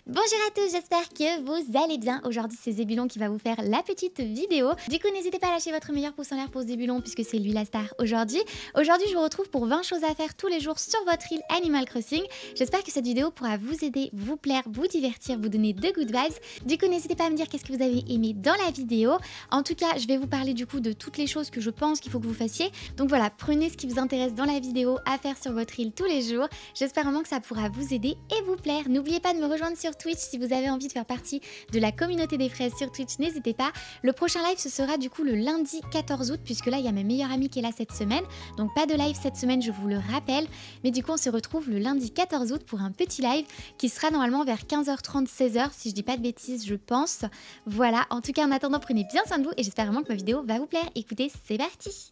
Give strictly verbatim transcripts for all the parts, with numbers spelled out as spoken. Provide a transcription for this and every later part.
Bonjour à tous, j'espère que vous allez bien. Aujourd'hui c'est Zébulon qui va vous faire la petite vidéo. Du coup n'hésitez pas à lâcher votre meilleur pouce en l'air pour Zébulon puisque c'est lui la star aujourd'hui. Aujourd'hui je vous retrouve pour vingt choses à faire tous les jours sur votre île Animal Crossing. J'espère que cette vidéo pourra vous aider, vous plaire, vous divertir, vous donner de good vibes. Du coup n'hésitez pas à me dire qu'est-ce que vous avez aimé dans la vidéo. En tout cas je vais vous parler du coup de toutes les choses que je pense qu'il faut que vous fassiez. Donc voilà, prenez ce qui vous intéresse dans la vidéo à faire sur votre île tous les jours. J'espère vraiment que ça pourra vous aider et vous plaire. N'oubliez pas de me rejoindre sur Twitch si vous avez envie de faire partie de la communauté des fraises sur Twitch, n'hésitez pas. Le prochain live ce sera du coup le lundi quatorze août puisque là il y a ma meilleure amie qui est là cette semaine. Donc pas de live cette semaine, je vous le rappelle. Mais du coup on se retrouve le lundi quatorze août pour un petit live qui sera normalement vers quinze heures trente, seize heures si je dis pas de bêtises je pense. Voilà, en tout cas en attendant prenez bien soin de vous et j'espère vraiment que ma vidéo va vous plaire. Écoutez, c'est parti.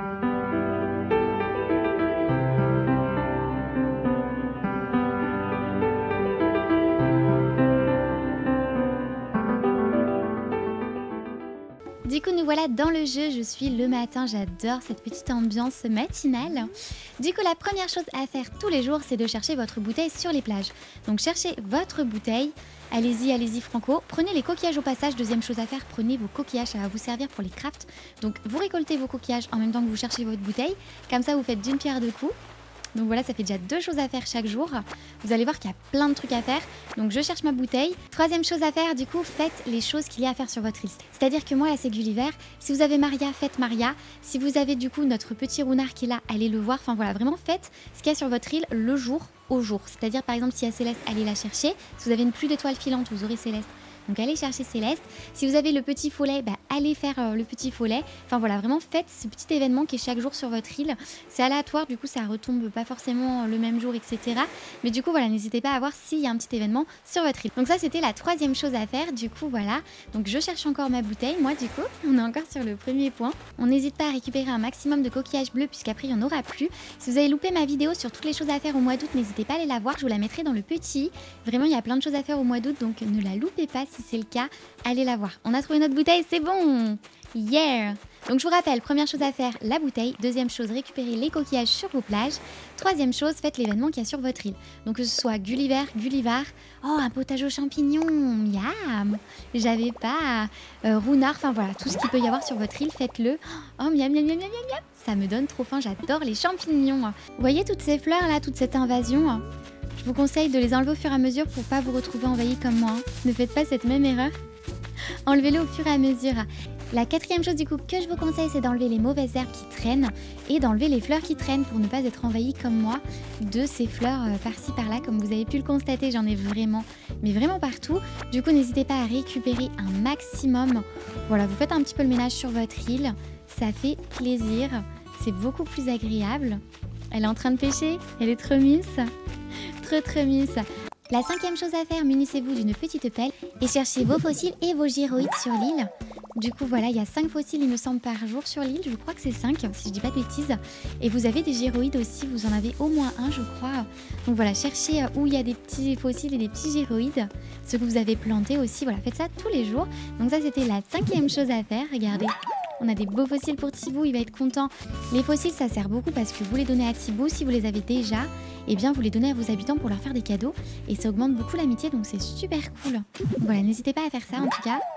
Du coup nous voilà dans le jeu, je suis le matin, j'adore cette petite ambiance matinale. Du coup la première chose à faire tous les jours c'est de chercher votre bouteille sur les plages. Donc cherchez votre bouteille, allez-y, allez-y franco, prenez les coquillages au passage, deuxième chose à faire, prenez vos coquillages, ça va vous servir pour les crafts. Donc vous récoltez vos coquillages en même temps que vous cherchez votre bouteille, comme ça vous faites d'une pierre deux coups. Donc voilà, ça fait déjà deux choses à faire chaque jour. Vous allez voir qu'il y a plein de trucs à faire. Donc je cherche ma bouteille. Troisième chose à faire, du coup, faites les choses qu'il y a à faire sur votre île. C'est-à-dire que moi, là, c'est Gulliver. Si vous avez Maria, faites Maria. Si vous avez du coup notre petit Runard qui est là, allez le voir. Enfin voilà, vraiment faites ce qu'il y a sur votre île le jour au jour. C'est-à-dire par exemple, s'il y a Céleste, allez la chercher. Si vous avez une pluie d'étoiles filantes, vous aurez Céleste. Donc allez chercher Céleste. Si vous avez le petit follet, bah, allez faire euh, le petit follet. Enfin voilà, vraiment faites ce petit événement qui est chaque jour sur votre île. C'est aléatoire, du coup ça retombe pas forcément le même jour, et cetera. Mais du coup voilà, n'hésitez pas à voir s'il y a un petit événement sur votre île. Donc ça c'était la troisième chose à faire. Du coup voilà, donc je cherche encore ma bouteille. Moi du coup, on est encore sur le premier point. On n'hésite pas à récupérer un maximum de coquillages bleus puisqu'après il n'y en aura plus. Si vous avez loupé ma vidéo sur toutes les choses à faire au mois d'août, n'hésitez pas à aller la voir. Je vous la mettrai dans le petit. Vraiment il y a plein de choses à faire au mois d'août, donc ne la loupez pas. Si c'est le cas, allez la voir. On a trouvé notre bouteille, c'est bon. Yeah. Donc je vous rappelle, première chose à faire, la bouteille. Deuxième chose, récupérer les coquillages sur vos plages. Troisième chose, faites l'événement qu'il y a sur votre île. Donc que ce soit Gulliver, Gullivar. Oh, un potage aux champignons. Miam. J'avais pas. Euh, Runard, enfin voilà, tout ce qu'il peut y avoir sur votre île, faites-le. Oh, miam, miam, miam, miam, miam, miam. Ça me donne trop faim, j'adore les champignons. Vous voyez toutes ces fleurs là, toute cette invasion? Je vous conseille de les enlever au fur et à mesure pour pas vous retrouver envahi comme moi. Ne faites pas cette même erreur. Enlevez-les au fur et à mesure. La quatrième chose du coup que je vous conseille, c'est d'enlever les mauvaises herbes qui traînent et d'enlever les fleurs qui traînent pour ne pas être envahi comme moi de ces fleurs euh, par-ci par-là. Comme vous avez pu le constater, j'en ai vraiment, mais vraiment partout. Du coup, n'hésitez pas à récupérer un maximum. Voilà, vous faites un petit peu le ménage sur votre île. Ça fait plaisir. C'est beaucoup plus agréable. Elle est en train de pêcher. Elle est trop mise. Trop trop mise. La cinquième chose à faire, munissez-vous d'une petite pelle et cherchez vos fossiles et vos gyroïdes sur l'île. Du coup voilà, il y a cinq fossiles il me semble par jour sur l'île, je crois que c'est cinq si je dis pas de bêtises. Et vous avez des gyroïdes aussi, vous en avez au moins un je crois. Donc voilà, cherchez où il y a des petits fossiles et des petits gyroïdes, ceux que vous avez plantés aussi, voilà, faites ça tous les jours. Donc ça c'était la cinquième chose à faire, regardez. On a des beaux fossiles pour Thibaut, il va être content. Les fossiles ça sert beaucoup parce que vous les donnez à Thibaut, si vous les avez déjà, et bien vous les donnez à vos habitants pour leur faire des cadeaux. Et ça augmente beaucoup l'amitié donc c'est super cool. Voilà, n'hésitez pas à faire ça en tout cas.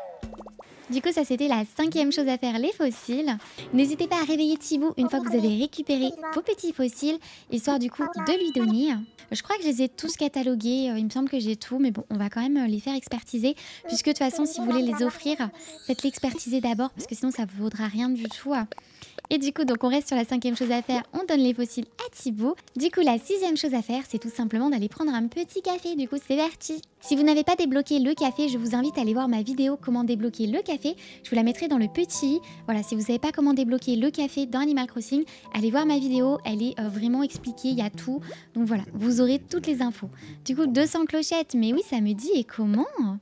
Du coup ça c'était la cinquième chose à faire, les fossiles. N'hésitez pas à réveiller Thibaut une fois que vous avez récupéré vos petits fossiles, histoire du coup de lui donner. Je crois que je les ai tous catalogués, il me semble que j'ai tout, mais bon on va quand même les faire expertiser. Puisque de toute façon si vous voulez les offrir, faites l'expertiser d'abord parce que sinon ça ne vaudra rien du tout. Et du coup, donc on reste sur la cinquième chose à faire, on donne les fossiles à Thibaut. Du coup, la sixième chose à faire, c'est tout simplement d'aller prendre un petit café. Du coup, c'est parti. Si vous n'avez pas débloqué le café, je vous invite à aller voir ma vidéo comment débloquer le café. Je vous la mettrai dans le petit. Voilà, si vous ne savez pas comment débloquer le café dans Animal Crossing, allez voir ma vidéo. Elle est euh, vraiment expliquée, il y a tout. Donc voilà, vous aurez toutes les infos. Du coup, deux cents clochettes, mais oui, ça me dit, et comment ?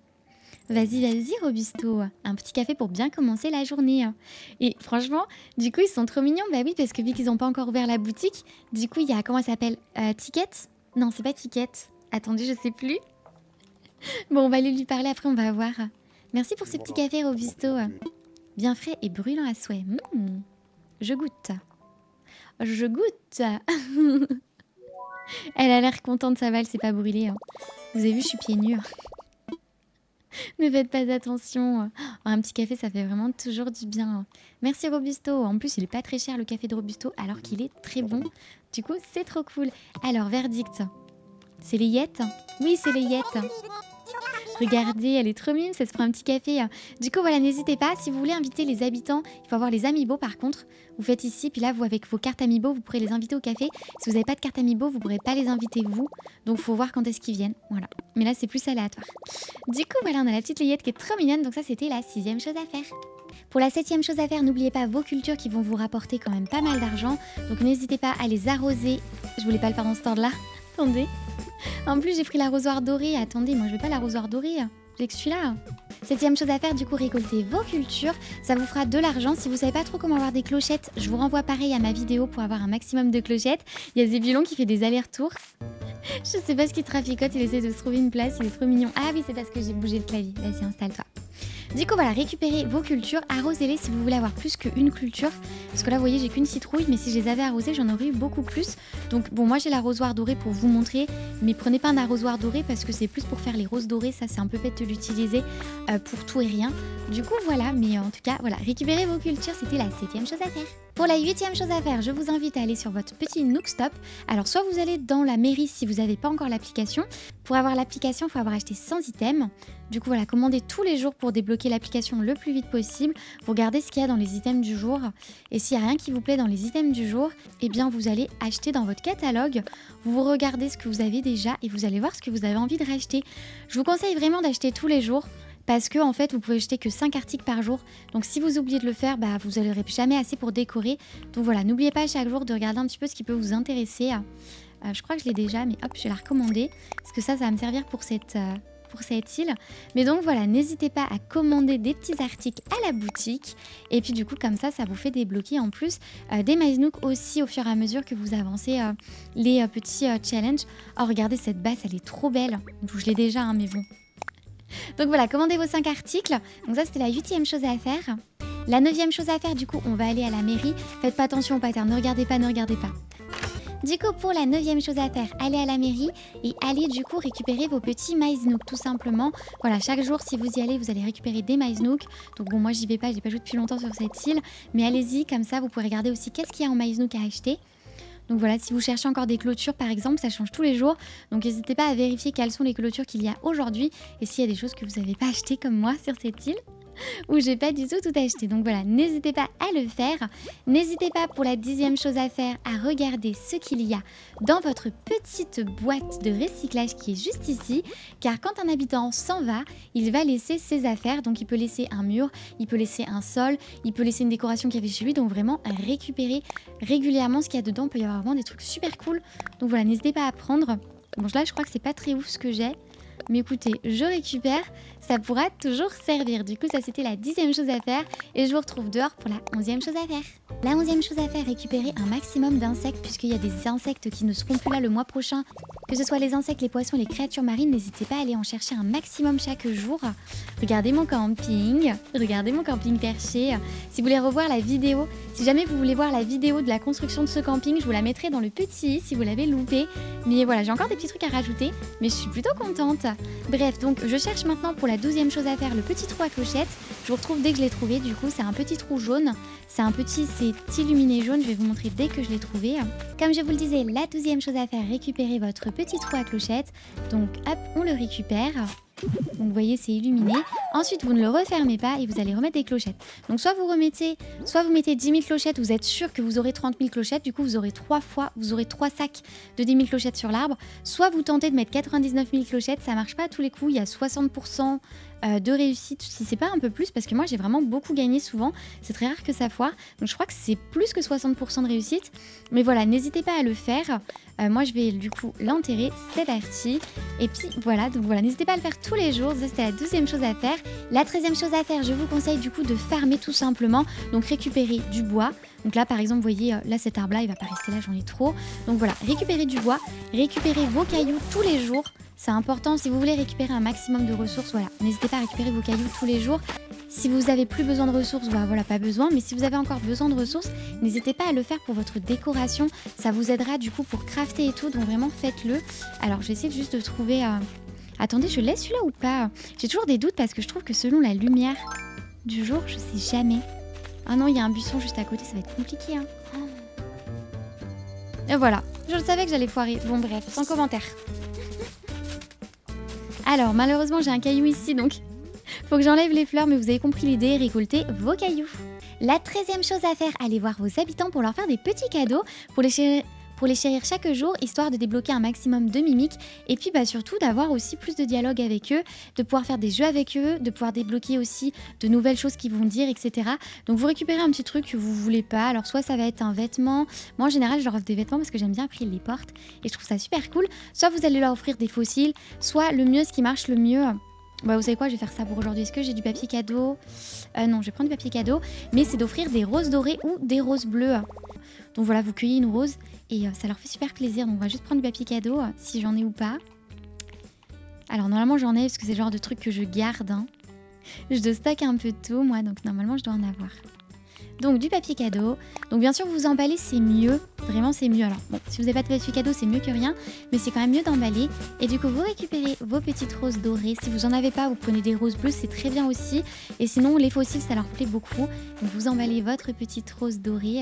Vas-y, vas-y, Robusto. Un petit café pour bien commencer la journée. Et franchement, du coup, ils sont trop mignons. Bah oui, parce que vu qu'ils n'ont pas encore ouvert la boutique, du coup, il y a, comment ça s'appelle euh, Ticket? Non, c'est pas Ticket. Attendez, je sais plus. Bon, on va aller lui parler après, on va voir. Merci pour ce petit café, Robusto. Bien frais et brûlant à souhait. Mmh. Je goûte. Je goûte. Elle a l'air contente, ça va, elle s'est pas brûlée. Hein. Vous avez vu, je suis pieds nus. Ne faites pas attention. Oh, un petit café, ça fait vraiment toujours du bien. Merci Robusto. En plus, il est pas très cher le café de Robusto, alors qu'il est très bon. Du coup, c'est trop cool. Alors, verdict. C'est les Yettes? Oui, c'est les Yettes. Regardez, elle est trop mime, ça se prend un petit café. Du coup, voilà, n'hésitez pas. Si vous voulez inviter les habitants, il faut avoir les Amiibo par contre. Vous faites ici, puis là, vous avec vos cartes Amiibo, vous pourrez les inviter au café. Si vous n'avez pas de carte Amiibo, vous ne pourrez pas les inviter vous. Donc, il faut voir quand est-ce qu'ils viennent. Voilà. Mais là, c'est plus aléatoire. Du coup, voilà, on a la petite layette qui est trop mignonne. Donc ça, c'était la sixième chose à faire. Pour la septième chose à faire, n'oubliez pas vos cultures qui vont vous rapporter quand même pas mal d'argent. Donc, n'hésitez pas à les arroser. Je voulais pas le faire dans ce ordre-là. Attendez. En plus, j'ai pris l'arrosoir doré. Attendez, moi, je veux pas l'arrosoir doré. J'ai que celui-là. Septième chose à faire, du coup, récoltez vos cultures. Ça vous fera de l'argent. Si vous savez pas trop comment avoir des clochettes, je vous renvoie pareil à ma vidéo pour avoir un maximum de clochettes. Il y a Zébulon qui fait des allers-retours. Je sais pas ce qu'il traficote, il essaie de se trouver une place, il est trop mignon. Ah oui, c'est parce que j'ai bougé le clavier. Vas-y, installe-toi. Du coup, voilà, récupérez vos cultures, arrosez-les si vous voulez avoir plus qu'une culture. Parce que là, vous voyez, j'ai qu'une citrouille, mais si je les avais arrosées, j'en aurais eu beaucoup plus. Donc, bon, moi, j'ai l'arrosoir doré pour vous montrer, mais prenez pas un arrosoir doré parce que c'est plus pour faire les roses dorées. Ça, c'est un peu bête de l'utiliser euh, pour tout et rien. Du coup, voilà, mais en tout cas, voilà, récupérez vos cultures, c'était la septième chose à faire. Pour la huitième chose à faire, je vous invite à aller sur votre petit Nookstop. Alors, soit vous allez dans la mairie si vous n'avez pas encore l'application. Pour avoir l'application, il faut avoir acheté cent items. Du coup, voilà, commandez tous les jours pour débloquer l'application le plus vite possible. Vous regardez ce qu'il y a dans les items du jour. Et s'il n'y a rien qui vous plaît dans les items du jour, eh bien, vous allez acheter dans votre catalogue. Vous regardez ce que vous avez déjà et vous allez voir ce que vous avez envie de racheter. Je vous conseille vraiment d'acheter tous les jours. Parce que en fait, vous pouvez acheter que cinq articles par jour. Donc si vous oubliez de le faire, bah, vous n'aurez jamais assez pour décorer. Donc voilà, n'oubliez pas chaque jour de regarder un petit peu ce qui peut vous intéresser. Euh, je crois que je l'ai déjà, mais hop, je vais la recommander. Parce que ça, ça va me servir pour cette, euh, pour cette île. Mais donc voilà, n'hésitez pas à commander des petits articles à la boutique. Et puis du coup, comme ça, ça vous fait débloquer en plus euh, des MySnook aussi au fur et à mesure que vous avancez euh, les euh, petits euh, challenges. Oh, regardez, cette basse, elle est trop belle. Donc, je l'ai déjà, hein, mais bon. Donc voilà, commandez vos cinq articles. Donc ça, c'était la huitième chose à faire. La neuvième chose à faire, du coup, on va aller à la mairie. Faites pas attention au pattern, ne regardez pas, ne regardez pas. Du coup, pour la neuvième chose à faire, allez à la mairie et allez du coup récupérer vos petits MySnook, tout simplement. Voilà, chaque jour, si vous y allez, vous allez récupérer des MySnook. Donc bon, moi, j'y vais pas, j'ai pas joué depuis longtemps sur cette île. Mais allez-y, comme ça, vous pourrez regarder aussi qu'est-ce qu'il y a en MySnook à acheter. Donc voilà, si vous cherchez encore des clôtures par exemple, ça change tous les jours. Donc n'hésitez pas à vérifier quelles sont les clôtures qu'il y a aujourd'hui. Et s'il y a des choses que vous n'avez pas achetées comme moi sur cette île, où j'ai pas du tout tout acheté. Donc voilà, n'hésitez pas à le faire. N'hésitez pas pour la dixième chose à faire à regarder ce qu'il y a dans votre petite boîte de recyclage qui est juste ici. Car quand un habitant s'en va, il va laisser ses affaires. Donc il peut laisser un mur, il peut laisser un sol, il peut laisser une décoration qu'il y avait chez lui. Donc vraiment récupérer régulièrement ce qu'il y a dedans. Il peut y avoir vraiment des trucs super cool. Donc voilà, n'hésitez pas à prendre. Bon là je crois que c'est pas très ouf ce que j'ai. Mais écoutez, je récupère, ça pourra toujours servir. Du coup, ça c'était la dixième chose à faire. Et je vous retrouve dehors pour la onzième chose à faire. La onzième chose à faire, récupérer un maximum d'insectes, puisqu'il y a des insectes qui ne seront plus là le mois prochain. Que ce soit les insectes, les poissons, les créatures marines, n'hésitez pas à aller en chercher un maximum chaque jour. Regardez mon camping, regardez mon camping perché. Si vous voulez revoir la vidéo, si jamais vous voulez voir la vidéo de la construction de ce camping, je vous la mettrai dans le petit i si vous l'avez loupé. Mais voilà, j'ai encore des petits trucs à rajouter, mais je suis plutôt contente. Bref, donc je cherche maintenant pour la douzième chose à faire le petit trou à clochette. Je vous retrouve dès que je l'ai trouvé. Du coup, c'est un petit trou jaune. C'est un petit, c'est illuminé jaune. Je vais vous montrer dès que je l'ai trouvé. Comme je vous le disais, la douzième chose à faire, récupérer votre petit trou à clochette. Donc hop, on le récupère. Donc vous voyez, c'est illuminé. Ensuite, vous ne le refermez pas et vous allez remettre des clochettes. Donc soit vous remettez, soit vous mettez dix mille clochettes, vous êtes sûr que vous aurez trente mille clochettes. Du coup, vous aurez trois fois, vous aurez trois sacs de dix mille clochettes sur l'arbre. Soit vous tentez de mettre quatre-vingt-dix-neuf mille clochettes, ça marche pas à tous les coups. Il y a soixante pour cent de réussite, si c'est pas un peu plus, parce que moi j'ai vraiment beaucoup gagné souvent. C'est très rare que ça foire. Donc je crois que c'est plus que soixante pour cent de réussite. Mais voilà, n'hésitez pas à le faire. Euh, moi je vais du coup l'enterrer, c'est parti. Et puis voilà, donc voilà, n'hésitez pas à le faire tous les jours. Ça c'était la douzième chose à faire. La treizième chose à faire, je vous conseille du coup de farmer tout simplement. Donc récupérer du bois. Donc là par exemple, vous voyez, là cet arbre là, il va pas rester là, j'en ai trop. Donc voilà, récupérez du bois, récupérez vos cailloux tous les jours. C'est important, si vous voulez récupérer un maximum de ressources, voilà, n'hésitez pas à récupérer vos cailloux tous les jours. Si vous n'avez plus besoin de ressources, voilà, voilà, pas besoin. Mais si vous avez encore besoin de ressources, n'hésitez pas à le faire pour votre décoration. Ça vous aidera du coup pour crafter et tout, donc vraiment faites-le. Alors je vais essayer juste de trouver... Euh... Attendez, je laisse celui-là ou pas? J'ai toujours des doutes parce que je trouve que selon la lumière du jour, je sais jamais. Ah non, il y a un buisson juste à côté, ça va être compliqué. Hein. Et voilà, je le savais que j'allais foirer. Bon bref, sans commentaire. Alors, malheureusement, j'ai un caillou ici, donc faut que j'enlève les fleurs, mais vous avez compris l'idée, récoltez vos cailloux. La treizième chose à faire, allez voir vos habitants pour leur faire des petits cadeaux, pour les chérir, pour les chérir chaque jour, histoire de débloquer un maximum de mimiques, et puis bah, surtout d'avoir aussi plus de dialogue avec eux, de pouvoir faire des jeux avec eux, de pouvoir débloquer aussi de nouvelles choses qu'ils vont dire, et cetera. Donc vous récupérez un petit truc que vous voulez pas, alors soit ça va être un vêtement, moi en général je leur offre des vêtements parce que j'aime bien après ils les portent, et je trouve ça super cool, soit vous allez leur offrir des fossiles, soit le mieux, ce qui marche le mieux... Bah, vous savez quoi, je vais faire ça pour aujourd'hui. Est-ce que j'ai du papier cadeau? euh, Non, je vais prendre du papier cadeau. Mais c'est d'offrir des roses dorées ou des roses bleues. Donc voilà, vous cueillez une rose et euh, ça leur fait super plaisir. Donc on va juste prendre du papier cadeau, euh, si j'en ai ou pas. Alors normalement j'en ai parce que c'est le genre de truc que je garde. Hein. Je stocke un peu tout moi, donc normalement je dois en avoir. Donc du papier cadeau. Donc bien sûr vous emballez, c'est mieux. Vraiment c'est mieux. Alors bon, si vous n'avez pas de papier cadeau c'est mieux que rien. Mais c'est quand même mieux d'emballer. Et du coup vous récupérez vos petites roses dorées. Si vous en avez pas, vous prenez des roses bleues, c'est très bien aussi. Et sinon les fossiles ça leur plaît beaucoup. Donc vous emballez votre petite rose dorée.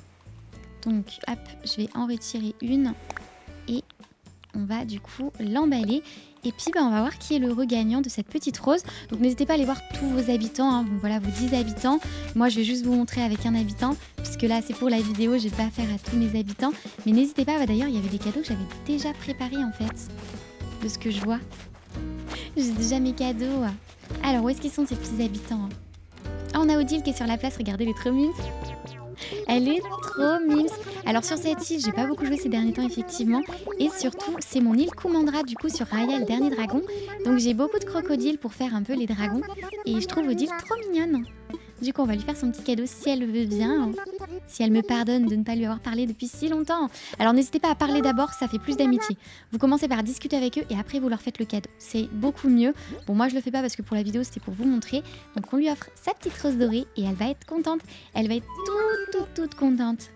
Donc hop, je vais en retirer une. Et on va du coup l'emballer. Et puis bah, on va voir qui est l'heureux gagnant de cette petite rose. Donc n'hésitez pas à aller voir tous vos habitants. Hein. Donc voilà vos dix habitants. Moi je vais juste vous montrer avec un habitant. Puisque là c'est pour la vidéo, je vais pas faire à tous mes habitants. Mais n'hésitez pas, bah, d'ailleurs il y avait des cadeaux que j'avais déjà préparés en fait. De ce que je vois. J'ai déjà mes cadeaux. Alors où est-ce qu'ils sont ces petits habitants? Ah on a Odile qui est sur la place, regardez les trop mimes. Elle est trop mimes. Alors sur cette île, j'ai pas beaucoup joué ces derniers temps effectivement. Et surtout, c'est mon île Kumandra du coup sur Raya, le dernier dragon. Donc j'ai beaucoup de crocodiles pour faire un peu les dragons. Et je trouve Odile trop mignonne. Du coup, on va lui faire son petit cadeau si elle veut bien. Si elle me pardonne de ne pas lui avoir parlé depuis si longtemps. Alors n'hésitez pas à parler d'abord, ça fait plus d'amitié. Vous commencez par discuter avec eux et après vous leur faites le cadeau. C'est beaucoup mieux. Bon, moi je le fais pas parce que pour la vidéo c'était pour vous montrer. Donc on lui offre sa petite rose dorée et elle va être contente. Elle va être toute, toute, toute contente.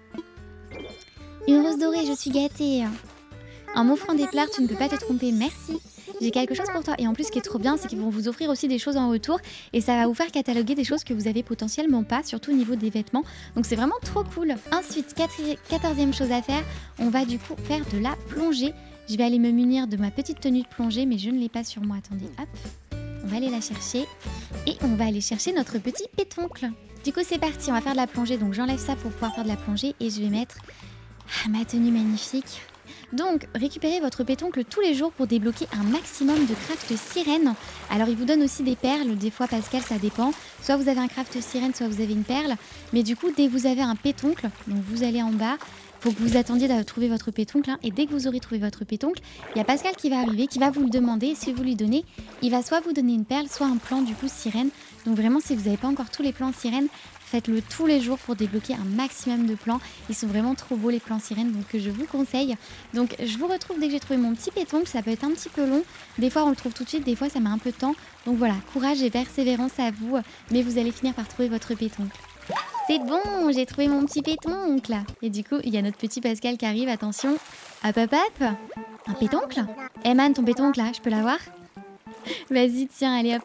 Une rose dorée, je suis gâtée. En m'offrant des fleurs, tu ne peux pas te tromper, merci. J'ai quelque chose pour toi. Et en plus, ce qui est trop bien, c'est qu'ils vont vous offrir aussi des choses en retour. Et ça va vous faire cataloguer des choses que vous avez potentiellement pas, surtout au niveau des vêtements. Donc c'est vraiment trop cool. Ensuite, quatorzième chose à faire, on va du coup faire de la plongée. Je vais aller me munir de ma petite tenue de plongée, mais je ne l'ai pas sur moi. Attendez, hop. On va aller la chercher. Et on va aller chercher notre petit pétoncle. Du coup, c'est parti, on va faire de la plongée. Donc j'enlève ça pour pouvoir faire de la plongée. Et je vais mettre ma tenue magnifique. Donc, récupérez votre pétoncle tous les jours pour débloquer un maximum de craft sirène. Alors, il vous donne aussi des perles. Des fois, Pascal, ça dépend. Soit vous avez un craft sirène, soit vous avez une perle. Mais du coup, dès que vous avez un pétoncle, donc vous allez en bas, il faut que vous attendiez à trouver votre pétoncle. Hein, et dès que vous aurez trouvé votre pétoncle, il y a Pascal qui va arriver, qui va vous le demander. Et si vous lui donnez, il va soit vous donner une perle, soit un plan du coup sirène. Donc vraiment, si vous n'avez pas encore tous les plans sirène, faites-le tous les jours pour débloquer un maximum de plans. Ils sont vraiment trop beaux les plans sirènes, donc je vous conseille. Donc je vous retrouve dès que j'ai trouvé mon petit pétoncle. Ça peut être un petit peu long. Des fois on le trouve tout de suite, des fois ça met un peu de temps. Donc voilà, courage et persévérance à vous. Mais vous allez finir par trouver votre pétoncle. C'est bon, j'ai trouvé mon petit pétoncle. Et du coup, il y a notre petit Pascal qui arrive, attention. Hop hop hop. Un pétoncle? Eh man, ton pétoncle là, je peux l'avoir? Vas-y, tiens, allez hop.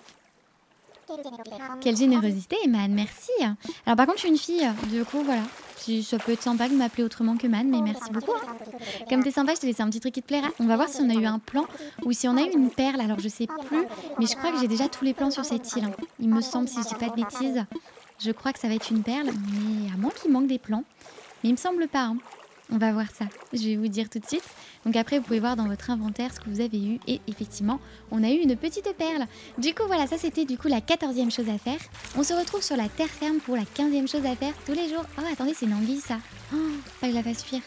Quelle générosité, Man, merci. Alors par contre, je suis une fille, du coup, voilà. Si ça peut être sympa de m'appeler autrement que Man, mais merci beaucoup. Comme t'es sympa, je t'ai laissé un petit truc qui te plaira. On va voir si on a eu un plan ou si on a eu une perle. Alors je sais plus, mais je crois que j'ai déjà tous les plans sur cette île. Il me semble, si je dis pas de bêtises, je crois que ça va être une perle, mais à moins qu'il manque des plans. Mais il me semble pas, hein. On va voir ça, je vais vous dire tout de suite. Donc après, vous pouvez voir dans votre inventaire ce que vous avez eu. Et effectivement, on a eu une petite perle. Du coup, voilà, ça c'était du coup la quatorzième chose à faire. On se retrouve sur la terre ferme pour la quinzième chose à faire tous les jours. Oh, attendez, c'est une anguille ça. Oh, pas que je la fasse fuir.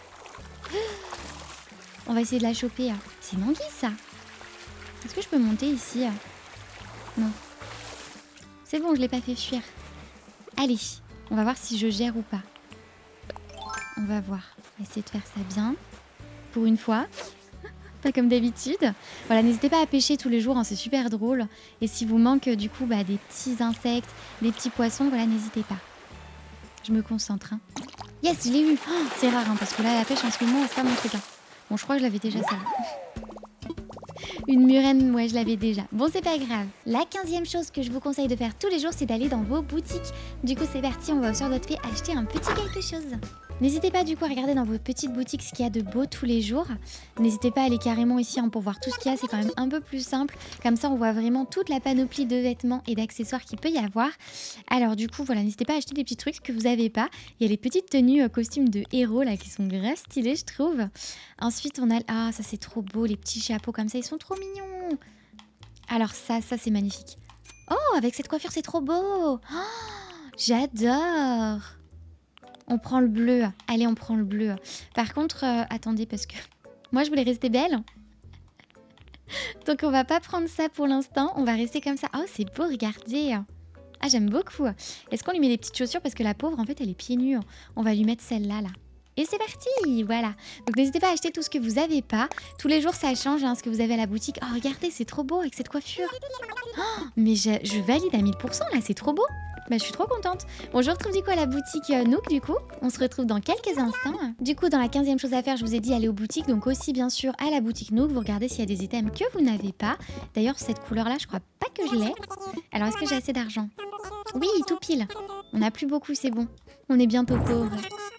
On va essayer de la choper. C'est une anguille ça. Est-ce que je peux monter ici? Non. C'est bon, je l'ai pas fait fuir. Allez, on va voir si je gère ou pas. On va voir. On va essayer de faire ça bien. Pour une fois. Pas comme d'habitude. Voilà, n'hésitez pas à pêcher tous les jours, hein, c'est super drôle. Et si vous manque du coup bah, des petits insectes, des petits poissons, voilà, n'hésitez pas. Je me concentre. Hein. Yes, je l'ai eu. Oh, c'est rare, hein, parce que là, la pêche en ce moment, c'est pas mon truc. Hein. Bon, je crois que je l'avais déjà ça. Une murène, ouais, je l'avais déjà. Bon, c'est pas grave. La quinzième chose que je vous conseille de faire tous les jours, c'est d'aller dans vos boutiques. Du coup, c'est parti, on va sur notre fée acheter un petit quelque chose. N'hésitez pas du coup à regarder dans vos petites boutiques ce qu'il y a de beau tous les jours. N'hésitez pas à aller carrément ici hein, pour voir tout ce qu'il y a, c'est quand même un peu plus simple. Comme ça, on voit vraiment toute la panoplie de vêtements et d'accessoires qu'il peut y avoir. Alors du coup, voilà, n'hésitez pas à acheter des petits trucs que vous n'avez pas. Il y a les petites tenues euh, costumes de héros là qui sont grave stylées, je trouve. Ensuite, on a... Ah, ça c'est trop beau, les petits chapeaux comme ça, ils sont trop mignons. Alors ça, ça c'est magnifique. Oh, avec cette coiffure, c'est trop beau. Oh, j'adore. On prend le bleu. Allez, on prend le bleu. Par contre, euh, attendez, parce que moi, je voulais rester belle. Donc, on va pas prendre ça pour l'instant. On va rester comme ça. Oh, c'est beau, regardez. Ah, j'aime beaucoup. Est-ce qu'on lui met des petites chaussures? Parce que la pauvre, en fait, elle est pieds nus. On va lui mettre celle-là, là. Et c'est parti, voilà. Donc n'hésitez pas à acheter tout ce que vous n'avez pas. Tous les jours, ça change hein, ce que vous avez à la boutique. Oh, regardez, c'est trop beau avec cette coiffure. Oh, mais je, je valide à mille pour cent là, c'est trop beau. Bah, je suis trop contente. Bon, je vous retrouve du coup à la boutique euh, Nook du coup. On se retrouve dans quelques instants. Du coup, dans la quinzième chose à faire, je vous ai dit aller aux boutiques. Donc aussi, bien sûr, à la boutique Nook. Vous regardez s'il y a des items que vous n'avez pas. D'ailleurs, cette couleur-là, je crois pas que je l'ai. Alors, est-ce que j'ai assez d'argent? Oui, tout pile. On n'a plus beaucoup, c'est bon. On est bientôt pauvres.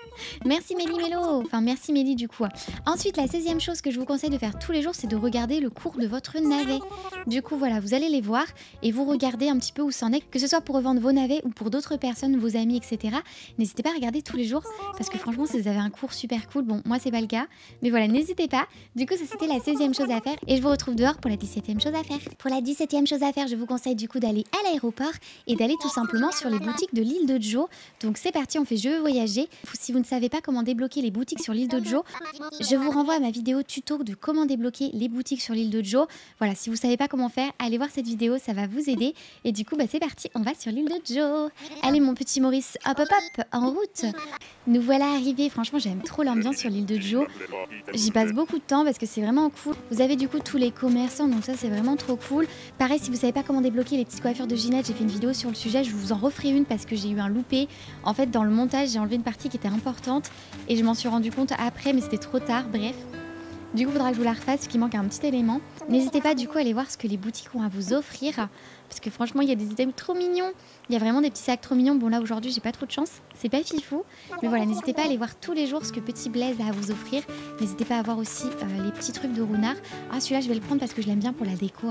Merci Mélie Mélo, enfin merci Mélie du coup. Ensuite la seizième chose que je vous conseille de faire tous les jours, c'est de regarder le cours de votre navet. Du coup voilà, vous allez les voir et vous regardez un petit peu où c'en est, que ce soit pour revendre vos navets ou pour d'autres personnes, vos amis, et cetera. N'hésitez pas à regarder tous les jours parce que franchement si vous avez un cours super cool, bon moi c'est pas le cas, mais voilà n'hésitez pas. Du coup ça c'était la seizième chose à faire et je vous retrouve dehors pour la dix-septième chose à faire. Pour la dix-septième chose à faire, je vous conseille du coup d'aller à l'aéroport et d'aller tout simplement sur les boutiques de l'île de Joe. Donc c'est parti, on fait je veux voyager. Si vous ne savez pas comment débloquer les boutiques sur l'île de Joe, je vous renvoie à ma vidéo tuto de comment débloquer les boutiques sur l'île de Joe. Voilà, si vous savez pas comment faire, allez voir cette vidéo, ça va vous aider. Et du coup, bah, c'est parti, on va sur l'île de Joe. Allez mon petit Maurice, hop hop hop, en route. Nous voilà arrivés, franchement j'aime trop l'ambiance sur l'île de Joe. J'y passe beaucoup de temps parce que c'est vraiment cool. Vous avez du coup tous les commerçants, donc ça c'est vraiment trop cool. Pareil, si vous savez pas comment débloquer les petites coiffures de Ginette, j'ai fait une vidéo sur le sujet, je vous en referai une parce que j'ai eu un loupé. En fait, dans le montage, j'ai enlevé une partie qui était importante et je m'en suis rendu compte après, mais c'était trop tard, bref. Du coup, il faudra que je vous la refasse, parce qu'il manque un petit élément. N'hésitez pas du coup à aller voir ce que les boutiques ont à vous offrir, parce que franchement, il y a des items trop mignons. Il y a vraiment des petits sacs trop mignons. Bon là, aujourd'hui, j'ai pas trop de chance, c'est pas fifou. Mais voilà, n'hésitez pas à aller voir tous les jours ce que Petit Blaise a à vous offrir. N'hésitez pas à voir aussi euh, les petits trucs de Runard. Ah, celui-là, je vais le prendre parce que je l'aime bien pour la déco.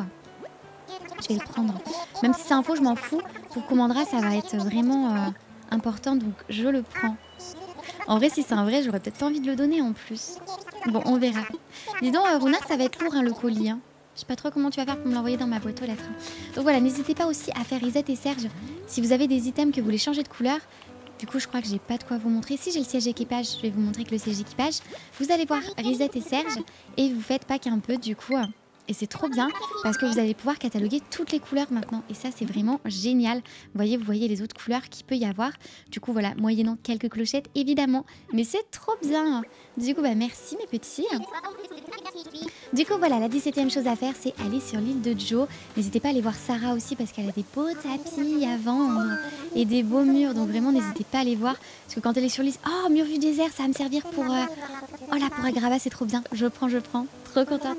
Je vais le prendre. Même si c'est un faux, je m'en fous. Pour Commandra, ça va être vraiment euh, important, donc je le prends. En vrai, si c'est un vrai, j'aurais peut-être pas envie de le donner en plus. Bon, on verra. Dis donc, euh, Runard, ça va être lourd hein, le colis. Hein. Je sais pas trop comment tu vas faire pour me l'envoyer dans ma boîte aux lettres. Hein. Donc voilà, n'hésitez pas aussi à faire Isette et Serge. Si vous avez des items que vous voulez changer de couleur, du coup, je crois que j'ai pas de quoi vous montrer. Si j'ai le siège équipage, je vais vous montrer que le siège équipage. Vous allez voir Risette et Serge et vous faites pas qu'un peu du coup. Euh, Et c'est trop bien parce que vous allez pouvoir cataloguer toutes les couleurs maintenant. Et ça, c'est vraiment génial. Vous voyez, vous voyez les autres couleurs qu'il peut y avoir. Du coup, voilà, moyennant quelques clochettes, évidemment. Mais c'est trop bien. Du coup, bah merci mes petits. Du coup, voilà, la dix-septième chose à faire, c'est aller sur l'île de Joe. N'hésitez pas à aller voir Sarah aussi parce qu'elle a des beaux tapis à vendre et des beaux murs. Donc vraiment, n'hésitez pas à aller voir. Parce que quand elle est sur l'île, oh, mur vue désert, ça va me servir pour... Euh... Oh là, pour un gravat, c'est trop bien. Je prends, je prends. Trop contente.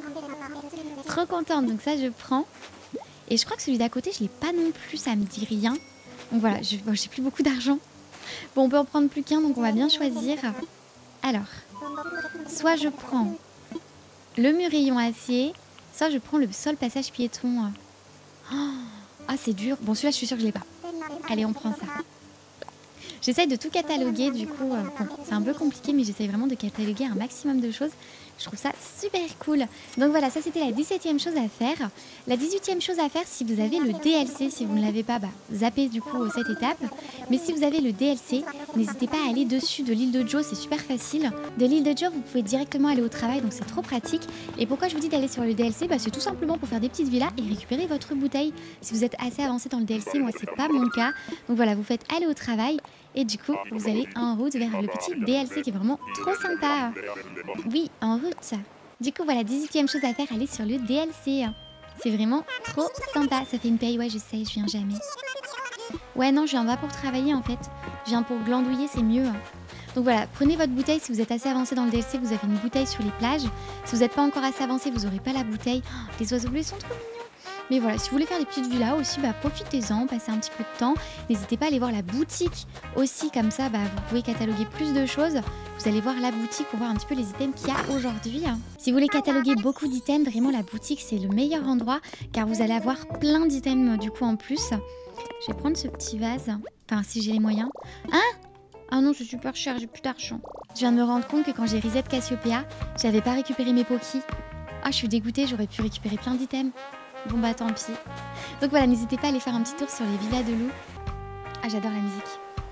Trop contente, donc ça je prends. Et je crois que celui d'à côté je l'ai pas non plus, ça me dit rien. Donc voilà, je bon, j'ai plus beaucoup d'argent. Bon, on peut en prendre plus qu'un, donc on va bien choisir. Alors, soit je prends le mur rayon acier, soit je prends le sol passage piéton. Oh, ah c'est dur. Bon, celui-là je suis sûre que je l'ai pas. Allez, on prend ça. J'essaye de tout cataloguer, du coup, euh, bon, c'est un peu compliqué, mais j'essaye vraiment de cataloguer un maximum de choses. Je trouve ça super cool. Donc voilà, ça c'était la dix-septième chose à faire. La dix-huitième chose à faire, si vous avez le D L C, si vous ne l'avez pas, bah, zappez du coup cette étape. Mais si vous avez le D L C, n'hésitez pas à aller dessus de l'île de Joe, c'est super facile. De l'île de Joe, vous pouvez directement aller au travail, donc c'est trop pratique. Et pourquoi je vous dis d'aller sur le D L C, bah, c'est tout simplement pour faire des petites villas et récupérer votre bouteille. Si vous êtes assez avancé dans le D L C, moi c'est pas mon cas. Donc voilà, vous faites aller au travail. Et du coup, vous allez en route vers le petit D L C qui est vraiment trop sympa. Oui, en route. Du coup, voilà, dix-huitième chose à faire, aller sur le D L C. C'est vraiment trop sympa. Ça fait une paye, ouais, je sais, je viens jamais. Ouais, non, je viens pas pour travailler en fait. Je viens pour glandouiller, c'est mieux. Donc voilà, prenez votre bouteille. Si vous êtes assez avancé dans le D L C, vous avez une bouteille sur les plages. Si vous n'êtes pas encore assez avancé, vous n'aurez pas la bouteille. Oh, les oiseaux bleus sont trop mignons. Mais voilà, si vous voulez faire des petites villas aussi, bah, profitez-en, passez un petit peu de temps. N'hésitez pas à aller voir la boutique aussi, comme ça bah, vous pouvez cataloguer plus de choses. Vous allez voir la boutique pour voir un petit peu les items qu'il y a aujourd'hui. Si vous voulez cataloguer beaucoup d'items, vraiment la boutique c'est le meilleur endroit car vous allez avoir plein d'items du coup en plus. Je vais prendre ce petit vase, enfin si j'ai les moyens. Hein? Ah non, c'est super cher, j'ai plus d'argent. Je viens de me rendre compte que quand j'ai reset Cassiopeia, j'avais pas récupéré mes Poki. Ah, je suis dégoûtée, j'aurais pu récupérer plein d'items. Bon bah tant pis. Donc voilà, n'hésitez pas à aller faire un petit tour sur les villas de loups. Ah, j'adore la musique.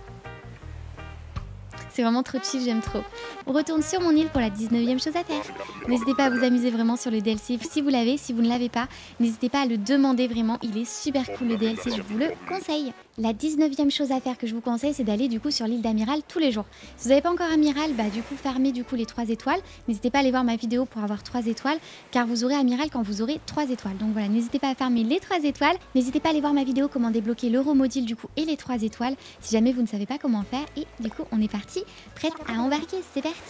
C'est vraiment trop chill, j'aime trop. On retourne sur mon île pour la dix-neuvième chose à faire. N'hésitez pas à vous amuser vraiment sur le D L C si vous l'avez. Si vous ne l'avez pas, n'hésitez pas à le demander vraiment. Il est super cool le D L C, je vous le conseille. La dix-neuvième chose à faire que je vous conseille, c'est d'aller du coup sur l'île d'Amiral tous les jours. Si vous n'avez pas encore Amiral, bah du coup farmez du coup les trois étoiles. N'hésitez pas à aller voir ma vidéo pour avoir trois étoiles, car vous aurez Amiral quand vous aurez trois étoiles. Donc voilà, n'hésitez pas à farmer les trois étoiles. N'hésitez pas à aller voir ma vidéo comment débloquer l'Euromodile du coup et les trois étoiles, si jamais vous ne savez pas comment faire. Et du coup, on est parti, prête à embarquer, c'est parti.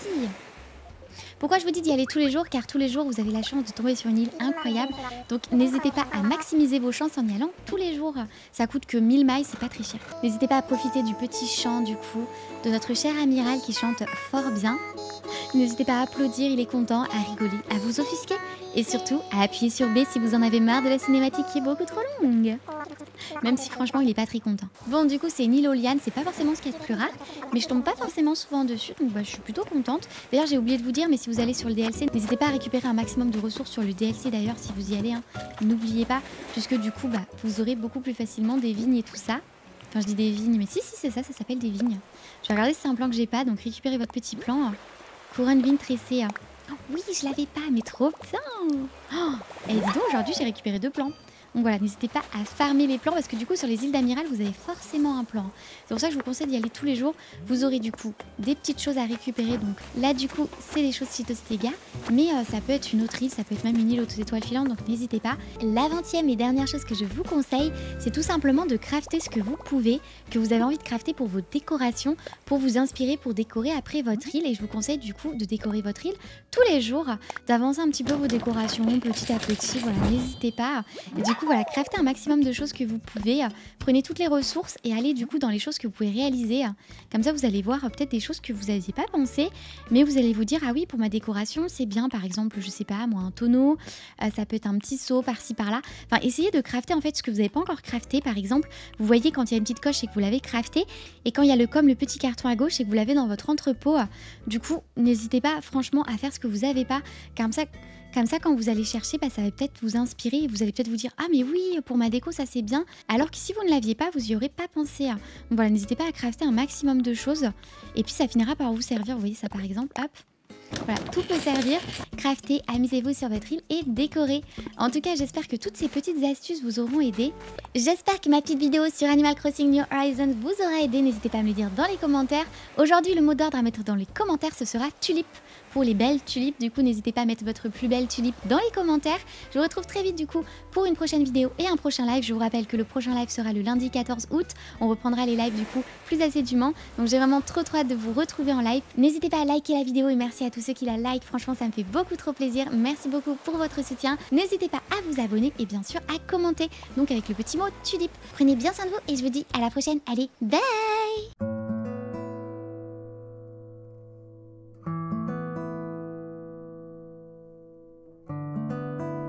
Pourquoi je vous dis d'y aller tous les jours? Car tous les jours, vous avez la chance de tomber sur une île incroyable. Donc n'hésitez pas à maximiser vos chances en y allant tous les jours. Ça coûte que mille mailles, c'est pas très cher. N'hésitez pas à profiter du petit chant du coup de notre cher amiral qui chante fort bien. N'hésitez pas à applaudir, il est content, à rigoler, à vous offusquer. Et surtout, à appuyer sur B si vous en avez marre de la cinématique qui est beaucoup trop longue. Même si franchement, il est pas très content. Bon, du coup, c'est une île aux lianes, c'est pas forcément ce qu'il y a de plus rare. Mais je tombe pas forcément souvent dessus, donc bah, je suis plutôt contente. D'ailleurs, j'ai oublié de vous dire, mais si vous allez sur le D L C, n'hésitez pas à récupérer un maximum de ressources sur le D L C d'ailleurs, si vous y allez. Hein. N'oubliez pas, puisque du coup, bah, vous aurez beaucoup plus facilement des vignes et tout ça. Enfin, je dis des vignes, mais si, si, c'est ça, ça s'appelle des vignes. Je vais regarder si c'est un plan que j'ai pas, donc récupérez votre petit plan. Couronne vigne tressée. Oh, oui, je l'avais pas, mais trop bien. Oh, et dis donc, aujourd'hui, j'ai récupéré deux plans. Donc voilà, n'hésitez pas à farmer les plans parce que du coup sur les îles d'Amiral vous avez forcément un plan. C'est pour ça que je vous conseille d'y aller tous les jours. Vous aurez du coup des petites choses à récupérer. Donc là du coup c'est des choses Cytostega, mais euh, ça peut être une autre île, ça peut être même une île aux étoiles filantes, donc n'hésitez pas. La vingtième et dernière chose que je vous conseille, c'est tout simplement de crafter ce que vous pouvez, que vous avez envie de crafter pour vos décorations, pour vous inspirer, pour décorer après votre île. Et je vous conseille du coup de décorer votre île tous les jours, d'avancer un petit peu vos décorations petit à petit. Voilà, n'hésitez pas. Et du coup voilà, craftez un maximum de choses que vous pouvez, prenez toutes les ressources et allez du coup dans les choses que vous pouvez réaliser. Comme ça vous allez voir peut-être des choses que vous n'aviez pas pensé, mais vous allez vous dire ah oui, pour ma décoration c'est bien, par exemple je sais pas moi, un tonneau, euh, ça peut être un petit seau par-ci par-là. Enfin essayez de crafter en fait ce que vous n'avez pas encore crafté. Par exemple vous voyez quand il y a une petite coche et que vous l'avez crafté, et quand il y a le comme le petit carton à gauche et que vous l'avez dans votre entrepôt, du coup n'hésitez pas franchement à faire ce que vous n'avez pas, comme ça Comme ça, quand vous allez chercher, bah, ça va peut-être vous inspirer et vous allez peut-être vous dire « Ah mais oui, pour ma déco, ça c'est bien ». Alors que si vous ne l'aviez pas, vous n'y aurez pas pensé. Donc voilà, n'hésitez pas à crafter un maximum de choses. Et puis ça finira par vous servir. Vous voyez ça par exemple, hop. Voilà, tout peut servir. Craftez, amusez-vous sur votre île et décorez. En tout cas, j'espère que toutes ces petites astuces vous auront aidé. J'espère que ma petite vidéo sur Animal Crossing New Horizons vous aura aidé. N'hésitez pas à me le dire dans les commentaires. Aujourd'hui, le mot d'ordre à mettre dans les commentaires, ce sera tulipe. Pour les belles tulipes, du coup, n'hésitez pas à mettre votre plus belle tulipe dans les commentaires. Je vous retrouve très vite, du coup, pour une prochaine vidéo et un prochain live. Je vous rappelle que le prochain live sera le lundi quatorze août. On reprendra les lives, du coup, plus assidûment. Donc, j'ai vraiment trop trop hâte de vous retrouver en live. N'hésitez pas à liker la vidéo et merci à tous ceux qui la like. Franchement, ça me fait beaucoup trop plaisir. Merci beaucoup pour votre soutien. N'hésitez pas à vous abonner et bien sûr à commenter. Donc, avec le petit mot tulipe. Prenez bien soin de vous et je vous dis à la prochaine. Allez, bye!